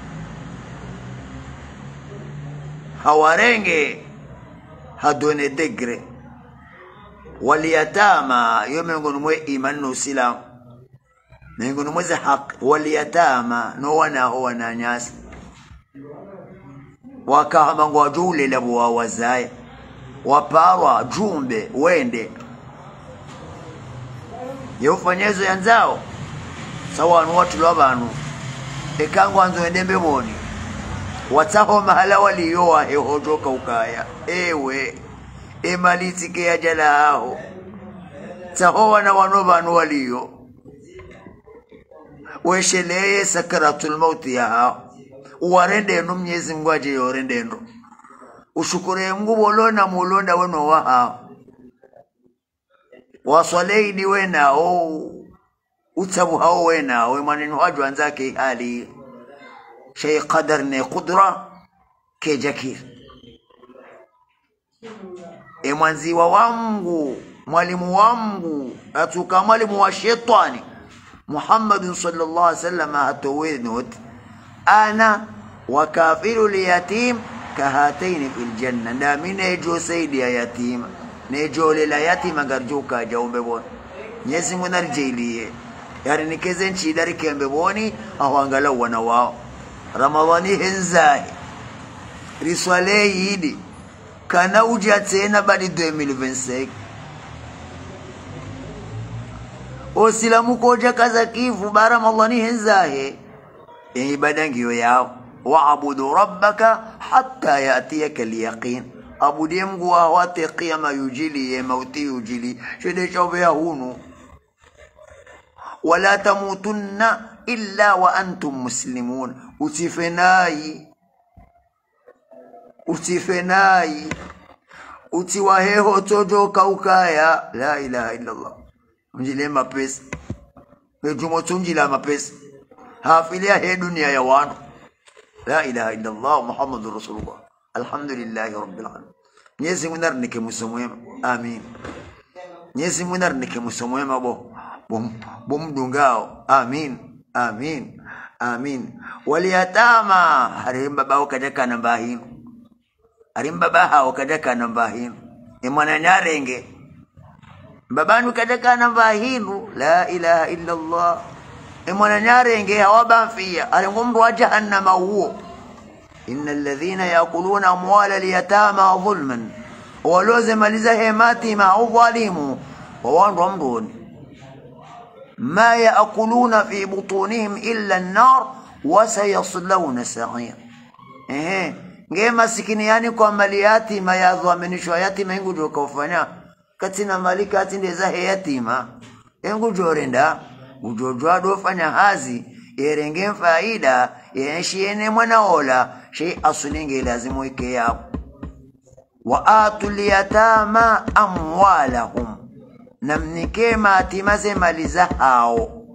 hawarenge hadone degre waliyatama yomengon mwe imanu silam ningu mwezi haki waliyatama no wana huwa na nyasi wakahama ngwajule labu wa wazaya waparwa jumbe wende yeufanyezo yanzao sawa nu watu lwabanu ekangu anzo endembe boni wataho mahala waliyoa hehojoka ukaya ewe emalitike ya jala aho taho wana wanobanu waliyo wesheleye sakaratul mauti ya hao uwarende enu mnyezi Mungu aje yorende enu ushukure Mungu bolona mulonda weno wa hao waswaleidi wena o utabu hao wena we maneno waju anzake hali shay qadar ne qudra ke jakir e mwanzi wa wangu mwalimu wangu atuka mwalimu wa shetani Muhammad sallallahu alaihi wasallam atowinot ana wa kafiru liyatim kahataini fil janna na mine jo saidi ya yatima nejo lela yatima garjuka jaumbe bon nyezi munar jeliye yari nikeze nchi dari kembe boni awangala wana wao ramadhani henzai riswale yidi kana uja tena badi deux mille vingt-cinq osilamu koja kaza kifu baramadhani henzahe ibada ngiyo yao wa'budu rabbaka hatta yatiyaka al-yaqin abudi Mungu wate qiyama yujili ya mauti yujili shede chobe ya hunu wala tamutunna illa wa antum muslimun utifenai utifenai utiwaheho tojo kaukaya la ilaha illa Allah mjile mapesa mejumo tunjila mapesa hafilia he dunia ya wanu la ilaha illa Allah Muhammadur Rasulullah alhamdulillahi rabbil alamin nyezi munar nike musomwema amin nyezi munar nike musomwema bo bom bom dungao amin amin amin waliyatama harimba bao kadaka namba hino harimba baha kadaka namba hino imana nyarenge babanu kadaka namba hino la ilaha illa Allah imana nyarenge hawabanfia alingomru wa jahannama huo إن الذين يأكلون أموال اليتامى ظلما ولازم لزهماتهم أو ظالموا ووان رمضون ما يأكلون في بطونهم إلا النار وسيصلون سعير إيه جاي مسكيني يعني كمالياتي ما يضوى من شوياتي ما ينقول جو كوفنا كتنا مالكاتي لزهياتي ما ينقول جو رندا وجو جو دو فنا هذه يرنجين فايدة ينشيني مناولا شيء أصلينجي لازم يكياب وآتوا اليتامى أموالهم نمنكي ما تمزي مالزهاو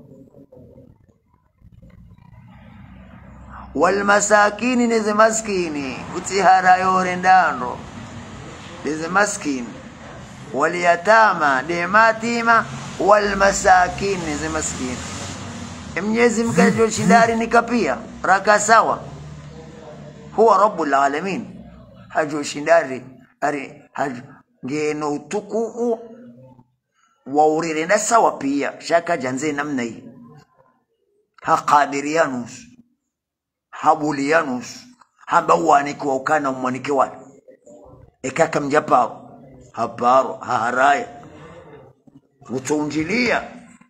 والمساكين نزي مسكيني وتهارا يورندانو نزي مسكين واليتامى ديماتيما والمساكين نزي مسكين Mwenyezi Mungu shindari nikapia raka sawa huwa rabbul alamin hajo shindari ari hajo ngeno utuku wa urirenda sawa pia shaka janze namna hii haqadirianus habulianus habawani kwa ukana mwanike wale ekaka mjapao haparo haharaya utunjilia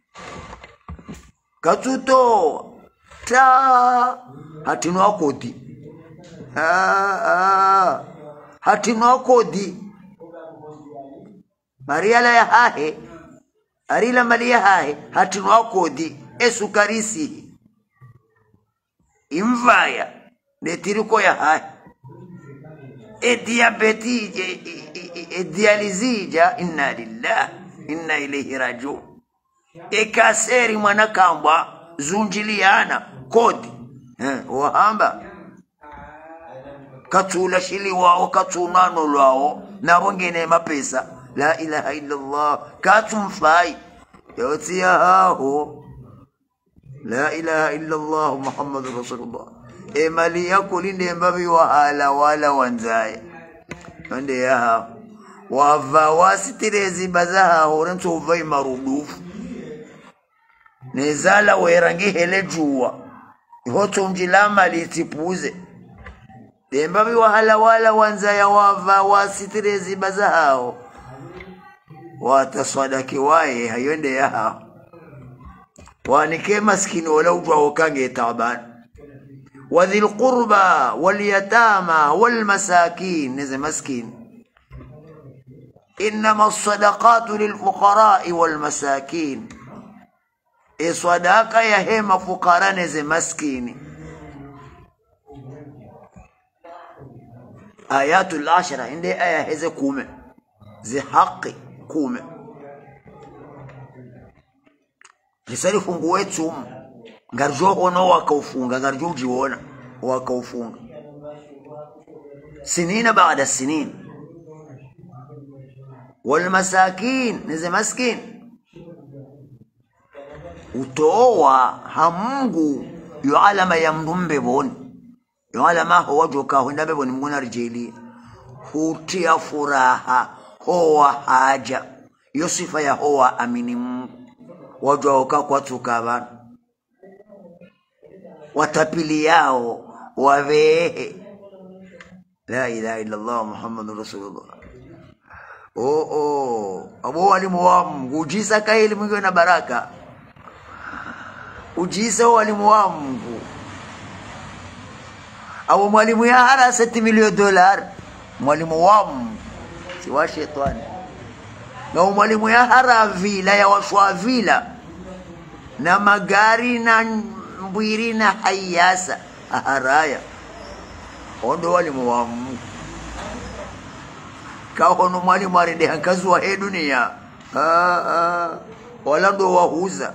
katuto ta hatinwa kodi ah ah hatinwa kodi Maria la ya hahe arila malia hahe hatinwa kodi esukarisi imvaya netiriko ya hahe e diabeti e dializija inna lillahi inna ilayhi rajiun ekaseri mwana kambwa zunjiliana kodi eh wahamba katula shili wao katunano lwao na wengine mapesa la ilaha illa Allah katumfai yotia hao la ilaha illa Allah Muhammadur Rasulullah e mali yako linde mbavi wa hala wala wanzaye nde ya wava wasitirezi bazaha horenso vai marudufu nezala werangi hele juwa ihoto mjilama litipuze dembabi wahala wala wanza ya wava wasitirezi bazahao watasadaki wae hayonde ya hao وانكي مسكين ولو جوا كانجي تعبان وذي القربى واليتامى والمساكين نزي مسكين إنما الصدقات للفقراء والمساكين إيه صداقة يهيم فقراء نزي مسكين آيات العشرة عندي آية هزي كومة زي حقي كومة Kisari fungu wetu ngarjo ono wakaufunga ngarjo ujiona wakaufunga sinina baada sinin wal masakin nize maskin utoa hamungu yualama yamdumbe bon yualama huwa joka hundabe bon mguna rijeli hutia furaha huwa haja yosifa ya huwa amini Mungu wajoka kwa tukabana watapili yao wavehe la ilaha illa Allah Muhammadur Rasulullah. Oh oh abo walimu wangu ujisa kaili Mungu na baraka ujisa walimu wangu au mwalimu ya hara sita milioni dolar mwalimu wangu si wa shetani na mwalimu ya hara vila ya washwa vila na magari na mbwiri na hayasa haraya ondo walimu wa Mungu kahono mwalimu arinde hankazu wa he dunia ah ah wala ndo wahuza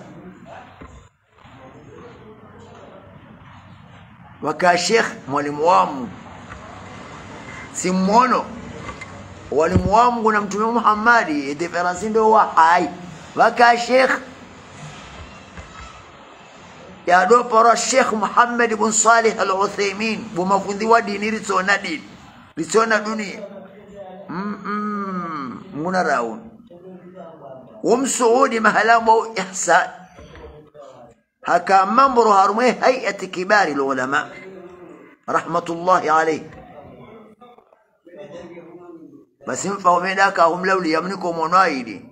waka sheikh mwalimu wa Mungu simuono walimu wa Mungu na mtume Muhammad diferansi ndo wa hai waka sheikh ya do para Sheikh Muhammad ibn Salih al-Uthaymeen bumafundi wa dini ritona dini ritona dunia mm mm muna raun um Saudi mahalamu ihsan haka mamru harumai hay'at kibari ulama rahmatullahi alayhi basi mfahumenda ka humlauli yamniko monaidi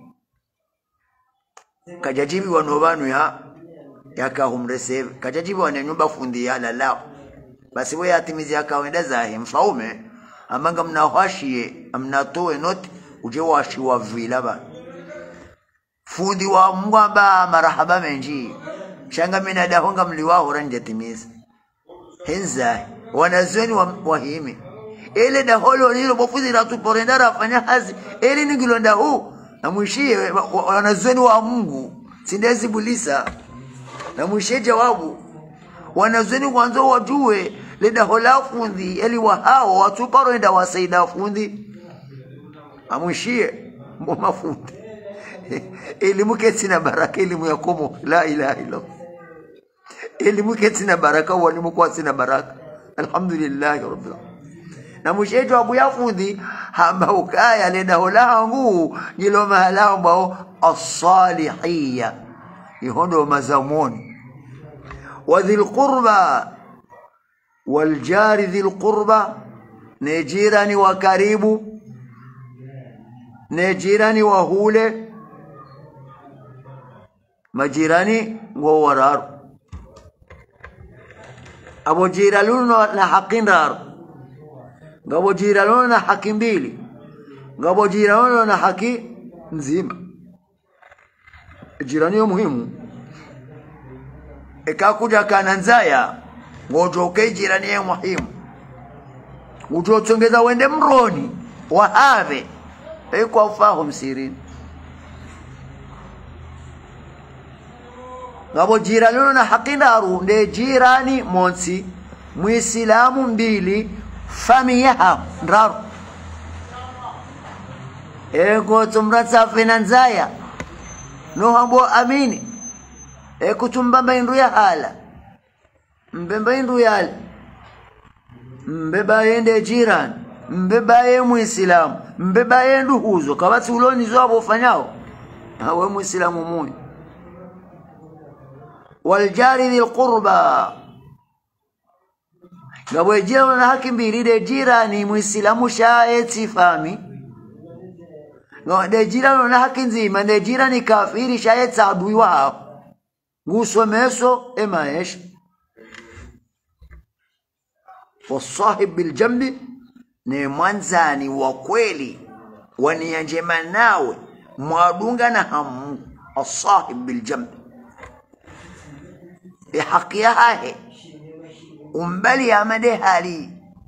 kajajibi wanobanu ya yaka humreceive kajajibi wana nyumba fundi ya lalao basi wewe atimizi akawenda zahi mfaume amanga mnawashie amnatoe noti uje washiwa vila ba fundi wa mwamba marahaba menji shanga mina dahonga mliwao ranje timizi henza wanazweni wa wahimi ele da holo hilo bofuzi la tuporendara afanya hazi ele ningilonda huu na mwishie wanazweni wa Mungu sindezi bulisa na mwishie jawabu wanazweni kwanza wajue le da hola fundi eli wa hao watuporenda wasaida fundi amwishie mboma fundi elimu ketina baraka elimu ya komo la ilaha illa elimu ketina baraka walimu kwa sina baraka alhamdulillah rabbil alamin na mshejo abu ya fundi hamba ukaya lenda holangu jilo mahala ambao as-salihiyya ihondo mazamoni wa dhil qurba wal jari dhil qurba nejirani wa karibu nejirani wa hule majirani wa wararu abo jiraluno na haqindar ngabo jiraluno na haki mbili ngabo jiraluno na haki nzima jirani yo muhimu ekakuja kananzaya ngojoke jirani yo muhimu ujotongeza wende mroni wahave eko ufahamu sirini ngabo jiraluno na haqindaru nde jirani monsi muislamu mbili familia ndaru ego tumratsa finanzaya no hambo amini eko tumbamba indu ya hala mbemba indu ya hala mbeba yende jirani mbeba ye muislamu mbeba yendu huzo kabati uloni zo abo fanyao awe muislamu mmoja waljari dhil qurba ngabo jira na haki mbili de jirani muislamu shaeti fami no de jirani na haki nzima de jirani kafiri shaeti adui wao ngusomeso emaesh wasahib bil jambi ni mwanzani wa kweli wanianjema nawe mwadunga na hamu asahib bil jambi bihaqi yahe umbali amade hali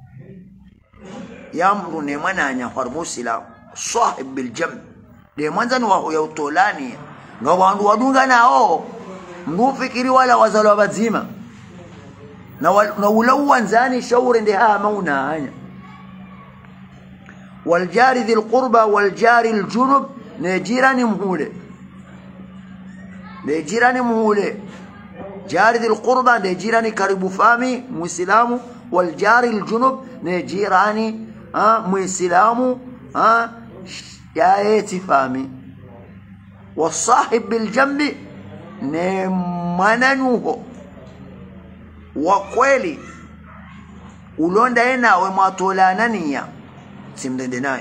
yamru ne mananya harmusila sahib bil jambi de mwanzani wa yautolani ngawandu wadunga nao mbufikiri wala wazalo bazima na ulawan zani shauri ndi haa mauna hanya waljari dhil qurba waljari aljunub nejirani mhule nejirani mhule jari dhil qurba nejirani karibu fami muislamu waljari aljunub nejirani muislamu ya eti fami wasahib biljambi ne mananuho wa kweli ulonda ena we matolana niya simdende naye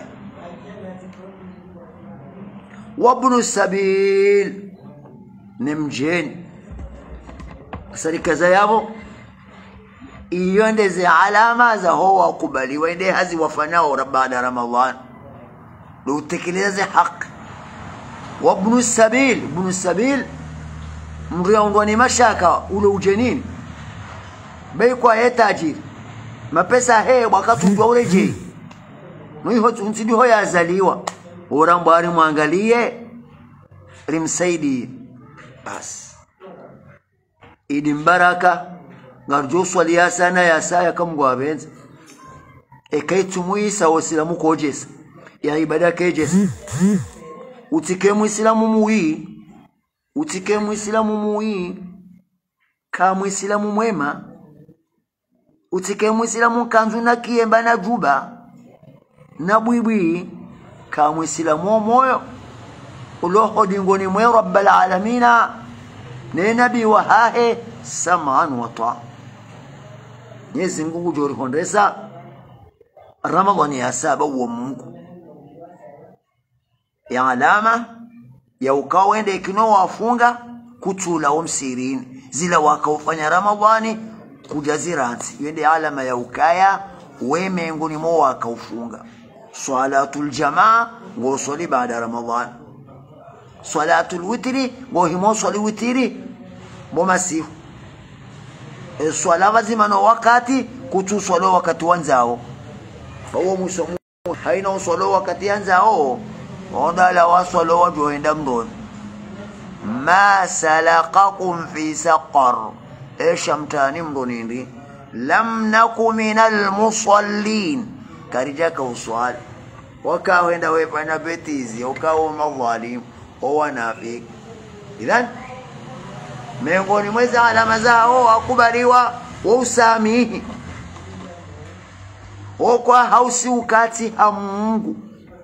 wabnu sabil nimjeni asari kaza yabo iyondeze alama za huwa kubali wende hazi wafanao baada ramadhan lo tekeleze haki wabnu sabil ibn sabil mriondoni mashaka ule ujenini bei kwa etajiri mapesa he wakati ndio ureje mwiho tunzidi hoya azaliwa urambari muangalie rimsaidi bas idi mbaraka ngarjo swali sana ya saya kamgwa benzi ekaitu muisa wasilamu kojesa ya ibada kejesa utike muislamu muwi utike muislamu muwi ka muislamu mwema utike muislamu kanzu na kiemba na juba na bwibwi ka muislamu moyo uloho dingoni mwe rabbal alamina ne nabi wa hahe sam'an wa ta'a Mwenyezi Mungu jori hondesa Ramadhani ya saba wa Mungu ya alama ya ukawende kino wafunga kutula umsirini zila wakaufanya Ramadhani kujaziransi yende alama ya ukaya weme ngoni mo wakaufunga salatul jamaa ngosoli baada Ramadhan salatul witri ngohimo soli witri bomasifu e swala lazima no wakati kutu swala wakati wanzao bawo musomo haina swala wakati anzao onda la waswala wajoenda mdoni ma salaqakum fi saqar ايش امتاني مدونيندي لم نكن من المصلين كارجاك وسؤال وكاو هندا ويفانا بيتيزي وكاو مظالم هو نافيك اذن miongoni mweza alama zao akubaliwa usamihi okwa hausi ukati ha Mungu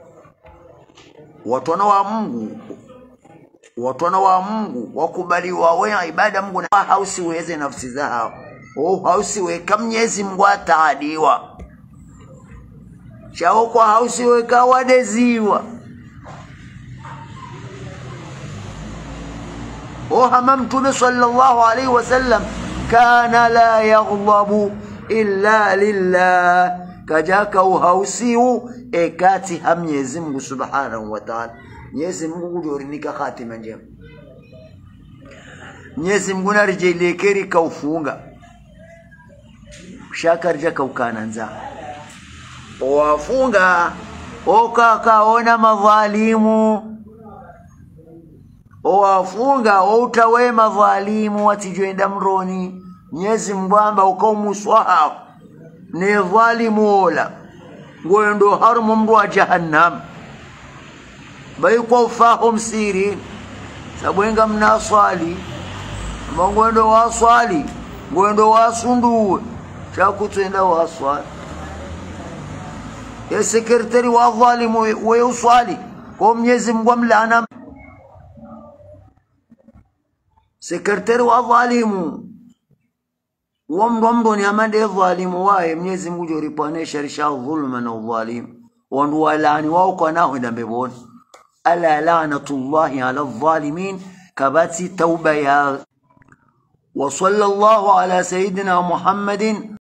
watu wa Mungu watu wa Mungu wakubaliwa wewe ibada Mungu na hausi weze nafsi zao oh hausi we kamnyezi Mungu ataadiwa chao kwa hausi we kawadeziwa oh hama Mtume sallallahu alayhi wasallam kana la yaghdabu illa lillah kajaka hausiu ekati hamnyezi Mungu subhanahu wa ta'ala Mwenyezi Mungu jorinika khatima njema Mwenyezi Mungu narejelekeri kaufunga shakarja kaukananza wafunga oka kaona madhalimu wafunga utawe madhalimu watijoenda mroni Mwenyezi Mungu amba ukaumuswaha ne dhalimu ola ngoendo harumu mru wa jahannam baikwa ufahum siri sabwenga mnaswali mangwendo waswali ngwendo wasunduwe chakutenda waswali ya sekretari wa dhalimu we uswali kwa Mwenyezi Mungu amlaana sekretari wa dhalimu wamromdo ni amande dhalimu wae Mwenyezi Mungu joripanisha risha dhulma na dhalim wandu walani wao kwa nao ndambebona ala la'natullahi ala dhalimin kabati tauba ya wa sallallahu ala sayyidina Muhammadin